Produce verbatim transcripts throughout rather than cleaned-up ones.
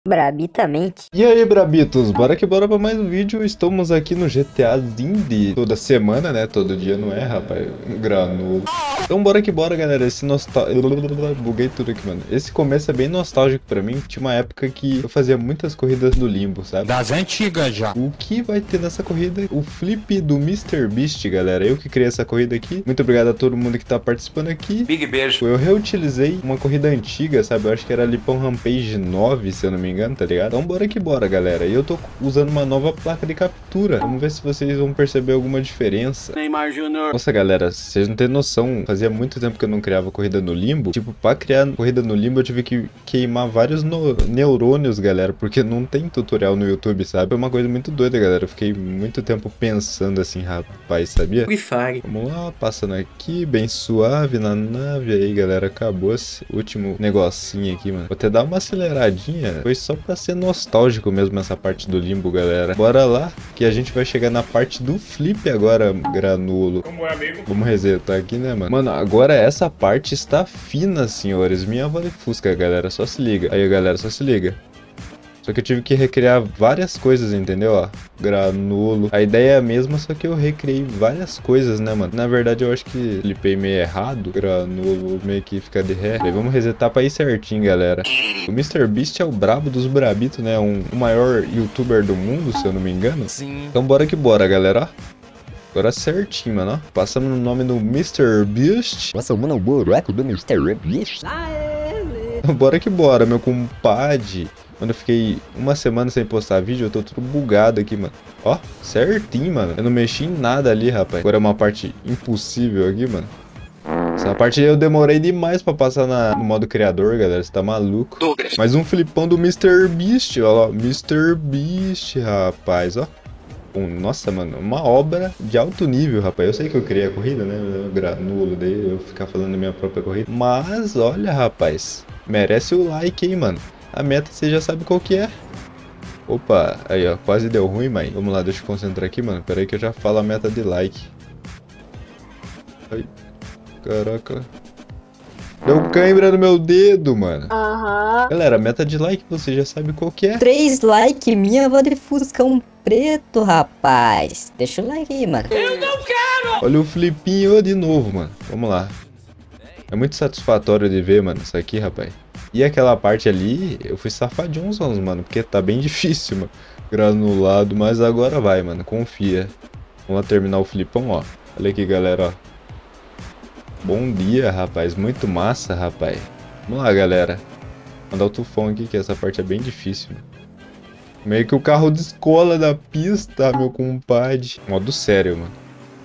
Brabitamente. E aí, Brabitos, bora que bora pra mais um vídeo. Estamos aqui no G T A Zindi toda semana, né? Todo dia não é, rapaz. Granulo. Então bora que bora, galera. Esse nostal... Buguei tudo aqui, mano. Esse começo é bem nostálgico pra mim. Tinha uma época que eu fazia muitas corridas no limbo, sabe? Das antigas já. O que vai ter nessa corrida? O flip do mister Beast, galera. Eu que criei essa corrida aqui. Muito obrigado a todo mundo que tá participando aqui. Big beijo. Eu reutilizei uma corrida antiga, sabe? Eu acho que era Lipão Rampage nove, se eu não me engano, tá ligado? Então bora que bora, galera. E eu tô usando uma nova placa de captura. Vamos ver se vocês vão perceber alguma diferença. Neymar Júnior. Nossa, galera, vocês não têm noção. Fazia muito tempo que eu não criava corrida no limbo. Tipo, pra criar corrida no limbo eu tive que queimar vários no... neurônios, galera. Porque não tem tutorial no YouTube, sabe? É uma coisa muito doida, galera. Eu fiquei muito tempo pensando assim, rapaz, sabia? Free Fire. Vamos lá, passando aqui, bem suave na nave. Aí, galera, acabou esse último negocinho aqui, mano. Vou até dar uma aceleradinha. Foi só pra ser nostálgico mesmo essa parte do limbo, galera. Bora lá, que a gente vai chegar na parte do flip agora, granulo. Como é, amigo? Vamos resetar aqui, né, mano? Mano, agora essa parte está fina, senhores. Minha avó de Fusca, galera. Só se liga. Aí, galera, só se liga. Só que eu tive que recriar várias coisas, entendeu? Ó, granulo. A ideia é a mesma, só que eu recriei várias coisas, né, mano? Na verdade, eu acho que flipei meio errado. Granulo meio que fica de ré. Aí, vamos resetar pra ir certinho, galera. O mister Beast é o brabo dos brabitos, né? Um, o maior youtuber do mundo, se eu não me engano. Sim. Então bora que bora, galera, ó. Agora certinho, mano, ó. Passamos no nome do mister Beast. Passamos no buraco do mister Beast. Bora que bora, meu compadre. Mano, eu fiquei uma semana sem postar vídeo, eu tô tudo bugado aqui, mano. Ó, certinho, mano. Eu não mexi em nada ali, rapaz. Agora é uma parte impossível aqui, mano. Essa parte eu demorei demais pra passar na, no modo criador, galera. Você tá maluco. Douglas. Mais um flipão do mister Beast, ó lá. mister Beast, rapaz, ó. Nossa, mano, uma obra de alto nível, rapaz. Eu sei que eu criei a corrida, né? Eu granulo daí, eu ficar falando da minha própria corrida. Mas, olha, rapaz, merece o like, hein, mano. A meta você já sabe qual que é. Opa, aí, ó, quase deu ruim, mãe. Vamos lá, deixa eu concentrar aqui, mano. Pera aí que eu já falo a meta de like. Ai, caraca. Deu cãibra no meu dedo, mano. Aham. Galera, a meta de like você já sabe qual que é. Três likes, minha avó de Fuscão preto, rapaz. Deixa o like aí, mano. Olha o flipinho de novo, mano. Vamos lá. É muito satisfatório de ver, mano, isso aqui, rapaz. E aquela parte ali, eu fui safadinho uns anos, mano, porque tá bem difícil, mano. Granulado, mas agora vai, mano, confia. Vamos lá terminar o flipão, ó. Olha aqui, galera, ó. Bom dia, rapaz. Muito massa, rapaz. Vamos lá, galera. Mandar o tufão aqui, que essa parte é bem difícil, mano. Meio que o carro descola da pista, meu compadre. Modo sério, mano.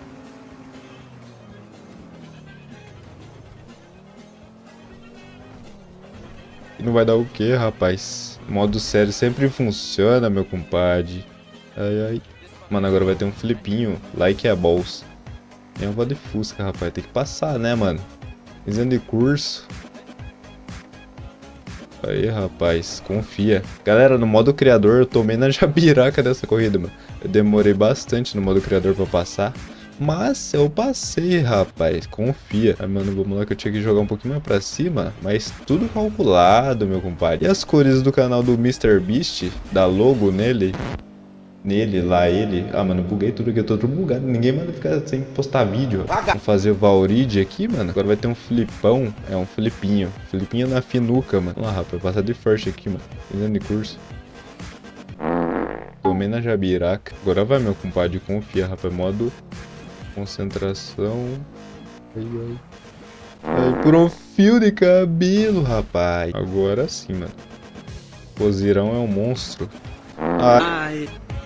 E não vai dar o que, rapaz? Modo sério sempre funciona, meu compadre. Ai, ai. Mano, agora vai ter um flipinho. Like a balls. Tem uma voz de Fusca, rapaz. Tem que passar, né, mano? Fazendo de curso. Aí, rapaz. Confia. Galera, no modo criador eu tomei na jabiraca dessa corrida, mano. Eu demorei bastante no modo criador pra passar. Mas eu passei, rapaz. Confia. Ai, mano, vamos lá que eu tinha que jogar um pouquinho mais pra cima. Mas tudo calculado, meu compadre. E as cores do canal do mister Beast? Da logo nele? Nele, lá ele. Ah, mano, buguei tudo aqui. Eu tô tudo bugado. Ninguém manda ficar sem postar vídeo. Vou fazer o Valrid aqui, mano. Agora vai ter um flipão. É um flipinho. Flipinho na finuca, mano. Vamos lá, rapaz. Passar de first aqui, mano. Fazendo de curso. Tomei na jabiraca. Agora vai, meu compadre. Confia, rapaz. Modo concentração. Ai, ai. Ai, por um fio de cabelo, rapaz. Agora sim, mano. O Zirão é um monstro. Ai.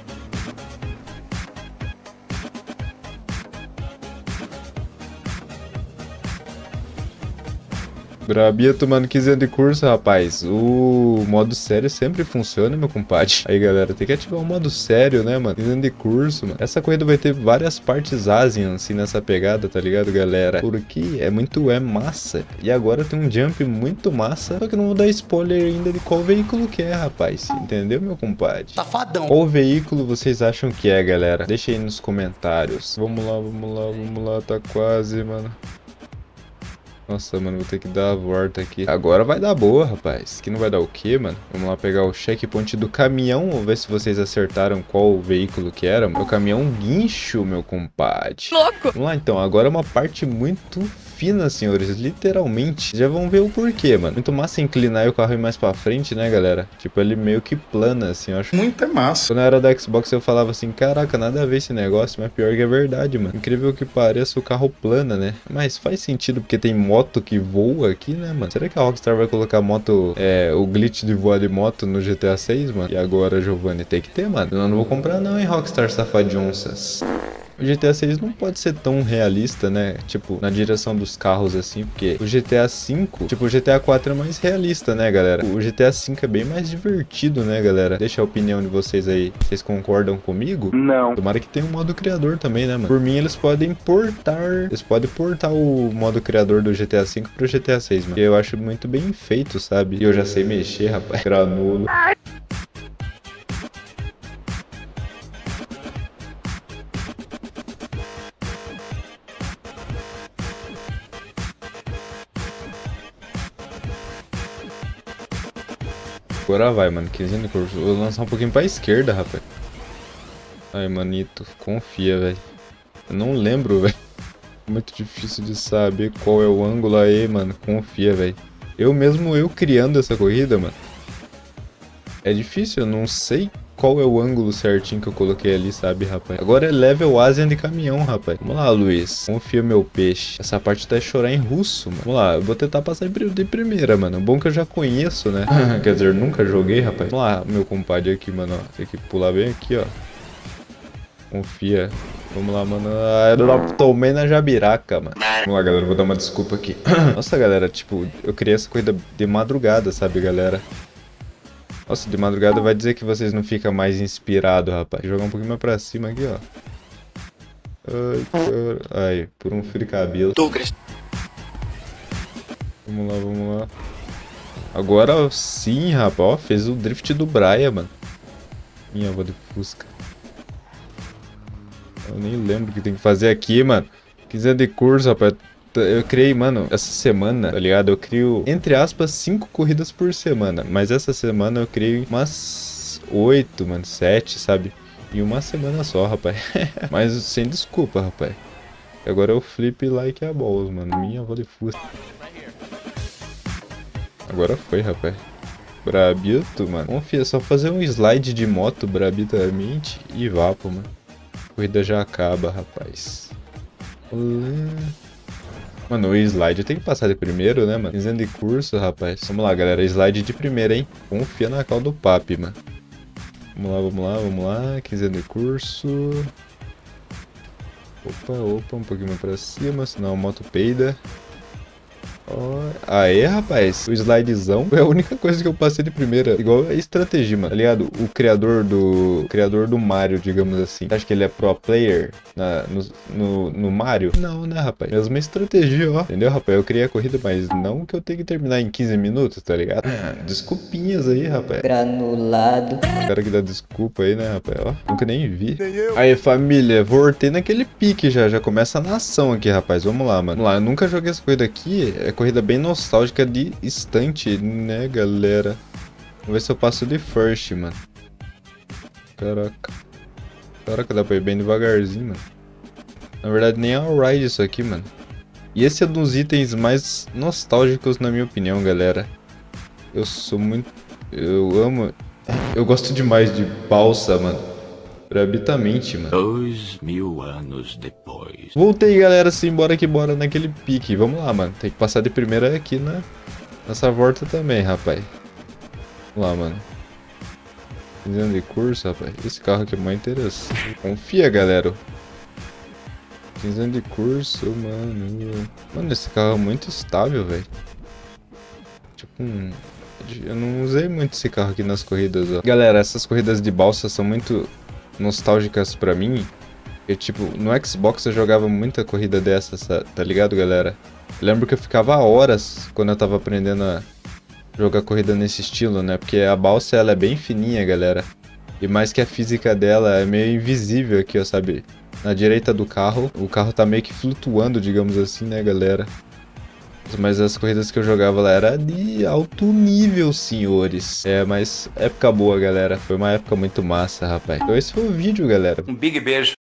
Brabito, mano, quinze de curso, rapaz. O modo sério sempre funciona, meu compadre. Aí, galera, tem que ativar o modo sério, né, mano? quinze de curso, mano. Essa corrida vai ter várias partes Asian, assim, nessa pegada, tá ligado, galera? Porque é muito é massa. E agora tem um jump muito massa. Só que não vou dar spoiler ainda de qual veículo que é, rapaz. Entendeu, meu compadre? Safadão. Qual veículo vocês acham que é, galera? Deixa aí nos comentários. Vamos lá, vamos lá, vamos lá. Tá quase, mano. Nossa, mano, vou ter que dar a volta aqui. Agora vai dar boa, rapaz. Que não vai dar o quê, mano? Vamos lá pegar o checkpoint do caminhão. Vamos ver se vocês acertaram qual veículo que era. O caminhão guincho, meu compadre. Louco! Vamos lá, então. Agora é uma parte muito fina, senhores. Literalmente. Já vão ver o porquê, mano. Muito massa inclinar e o carro ir mais pra frente, né, galera? Tipo, ele meio que plana, assim, eu acho. Muito é massa. Quando eu era da Xbox, eu falava assim, caraca, nada a ver esse negócio, mas pior que é verdade, mano. Incrível que pareça, o carro plana, né? Mas faz sentido, porque tem moto que voa aqui, né, mano? Será que a Rockstar vai colocar moto, é, o glitch de voar de moto no G T A seis, mano? E agora, Giovanni, tem que ter, mano. Eu não vou comprar não, hein, Rockstar safadionças. O G T A seis não pode ser tão realista, né? Tipo, na direção dos carros, assim, porque o G T A cinco, tipo, o G T A quatro é mais realista, né, galera? O G T A cinco é bem mais divertido, né, galera? Deixa a opinião de vocês aí. Vocês concordam comigo? Não. Tomara que tenha um modo criador também, né, mano? Por mim, eles podem portar... Eles podem portar o modo criador do G T A cinco pro G T A seis, mano. Que eu acho muito bem feito, sabe? E eu já sei mexer, rapaz. Granulo. Agora vai, mano. quinze de curso. Vou lançar um pouquinho pra esquerda, rapaz. Ai, manito. Confia, velho. Eu não lembro, velho. Muito difícil de saber qual é o ângulo aí, mano. Confia, velho. Eu mesmo, eu criando essa corrida, mano. É difícil, eu não sei qual é o ângulo certinho que eu coloquei ali, sabe, rapaz? Agora é level Asian de caminhão, rapaz. Vamos lá, Luiz. Confia, meu peixe. Essa parte tá chorar em russo, mano. Vamos lá, eu vou tentar passar de primeira, mano. Bom que eu já conheço, né? Quer dizer, nunca joguei, rapaz. Vamos lá, meu compadre aqui, mano. Ó. Tem que pular bem aqui, ó. Confia. Vamos lá, mano. Ah, eu tomei na jabiraca, mano. Vamos lá, galera. Vou dar uma desculpa aqui. Nossa, galera, tipo, eu criei essa corrida de madrugada, sabe, galera? Nossa, de madrugada vai dizer que vocês não ficam mais inspirados, rapaz. Vou jogar um pouquinho mais pra cima aqui, ó. Ai, cara. Ai, por um fio de cabelo. Vamos lá, vamos lá. Agora sim, rapaz. Ó, fez o drift do Brian, mano. Minha avó de Fusca. Eu nem lembro o que tem que fazer aqui, mano. Quiser de curso, rapaz. Eu criei, mano, essa semana, tá ligado? Eu crio, entre aspas, cinco corridas por semana. Mas essa semana eu criei umas oito, mano, sete, sabe? Em uma semana só, rapaz. Mas sem desculpa, rapaz. Agora eu flip like a balls, mano. Minha avó de Fusca. Agora foi, rapaz. Brabito, mano. Confia, é só fazer um slide de moto brabitamente e vapo, mano. A corrida já acaba, rapaz. Olê. Mano, o slide tem que passar de primeiro, né, mano? Fazendo de curso, rapaz. Vamos lá, galera. Slide de primeira, hein? Confia na cal do papi, mano. Vamos lá, vamos lá, vamos lá. quinze de curso. Opa, opa. Um pouquinho mais pra cima, senão a moto peida. Oh, aê, rapaz, o slidezão foi a única coisa que eu passei de primeira. Igual a estratégia, mano, tá ligado? O criador do... O criador do Mario, digamos assim. Acha que ele é pro player na, no, no, no Mario? Não, né, rapaz? Mesma estratégia, ó. Entendeu, rapaz? Eu criei a corrida, mas não que eu tenho que terminar em quinze minutos, tá ligado? Desculpinhas aí, rapaz. Granulado. O cara que dá desculpa aí, né, rapaz? Ó, nunca nem vi. Aí, família, voltei naquele pique já. Já começa a nação aqui, rapaz. Vamos lá, mano. Vamos lá, eu nunca joguei essa corrida aqui. É corrida bem nostálgica de estante, né, galera? Vamos ver se eu passo de first, mano. Caraca. Caraca, dá pra ir bem devagarzinho, mano. Na verdade, nem é um ride isso aqui, mano. E esse é um dos itens mais nostálgicos, na minha opinião, galera. Eu sou muito... Eu amo... Eu gosto demais de balsa, mano. Brabitamente, mano. Dois mil anos depois. Voltei, galera, sim, bora que bora naquele pique. Vamos lá, mano. Tem que passar de primeira aqui na... nessa volta também, rapaz. Vamos lá, mano. Fazendo de curso, rapaz. Esse carro aqui é mais interessante. Confia, galera. Fazendo de curso, mano. Mano, esse carro é muito estável, velho. Tipo um... Eu não usei muito esse carro aqui nas corridas, ó. Galera, essas corridas de balsa são muito nostálgicas pra mim. Eu, tipo, no Xbox eu jogava muita corrida dessas, tá ligado, galera? Eu lembro que eu ficava horas quando eu tava aprendendo a jogar corrida nesse estilo, né? Porque a balsa, ela é bem fininha, galera. E mais que a física dela é meio invisível aqui, ó, sabe? Na direita do carro, o carro tá meio que flutuando, digamos assim, né, galera? Mas as corridas que eu jogava lá era de alto nível, senhores. É, mas época boa, galera. Foi uma época muito massa, rapaz. Então esse foi o vídeo, galera. Um big beijo.